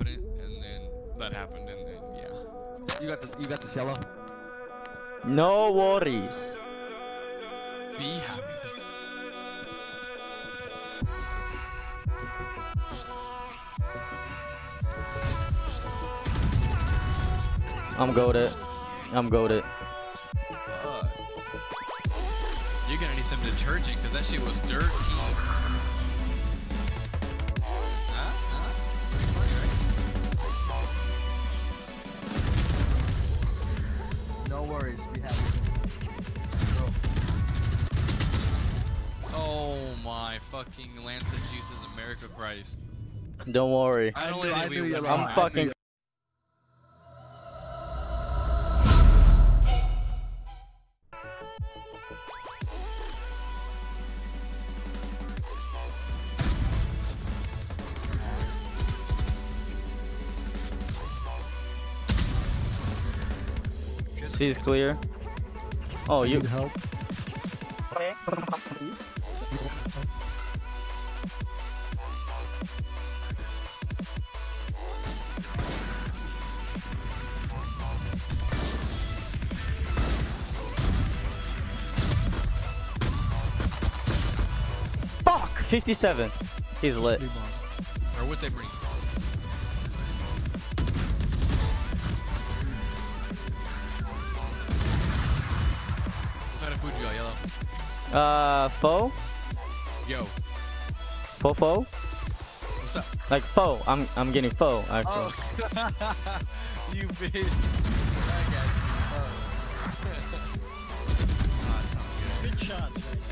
confident, and then that happened, and then yeah. You got this. You got this yellow. No worries. Be happy. I'm goated. I'm goated. You're gonna need some detergent because that shit was dirty. No worries. Be happy. Bro. Oh my fucking Lanta Jesus America Christ. Don't worry. I knew you were I'm fucking. C's clear. Oh, you. Need help. Fuck! 57. He's lit. Or what they bring? What kind of food you got, Yellow? Pho? Yo. Fo? What's up? Like pho. I'm getting pho actually. Oh. You bitch. I got you. Oh. That sounds good. Good shot.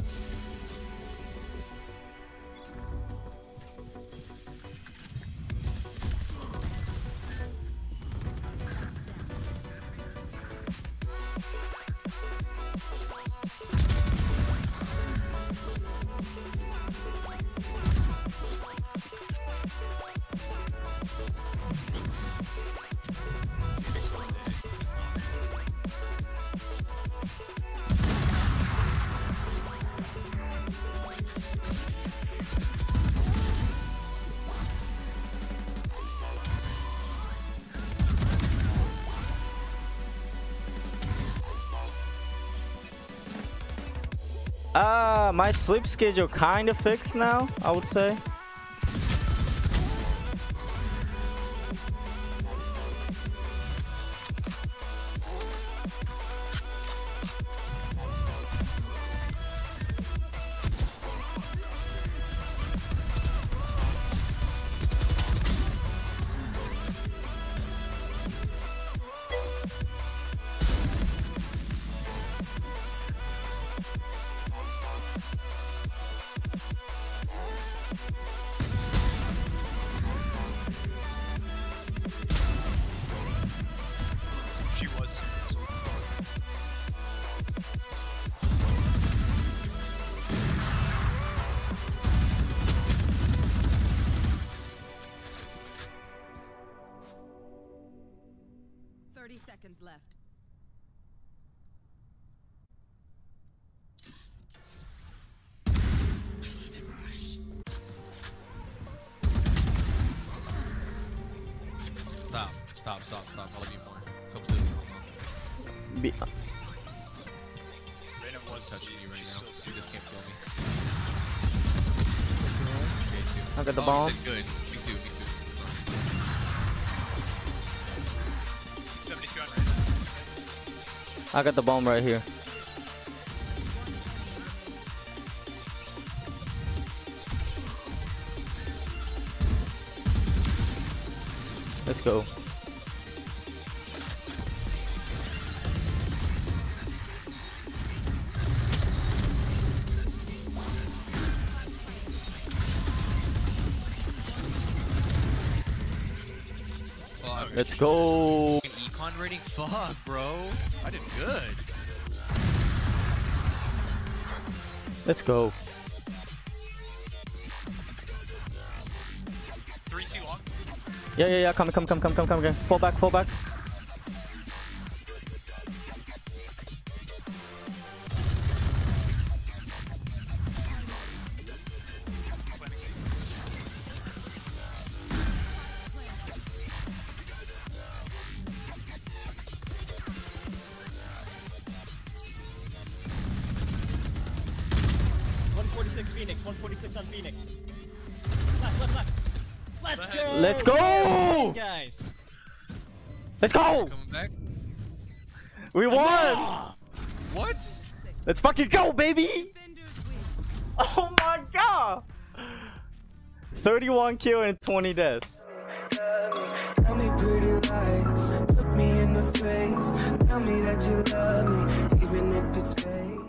My sleep schedule kind of fixed now, I would say. She was. Seconds left. Stop. I'll leave you more. Come to the Be Reyna was touching you right now. You just can't kill me. I got the Oh, bomb. you said good. Me too. 72 on Reyna. I got the bomb right here. Let's go. Let's go. Econ rating? Fuck, bro. I did good. Let's go. 3C long. Yeah. Come. Fall back. 146 Phoenix. 146 on Phoenix. Left. Let's go. Let's go. Guys. Let's go. Coming back. We won. What? Let's fucking go, baby. Oh my god. 31 kill and 20 deaths. Tell me pretty lies, look me in the face. Tell me that you love me, even if it's fake.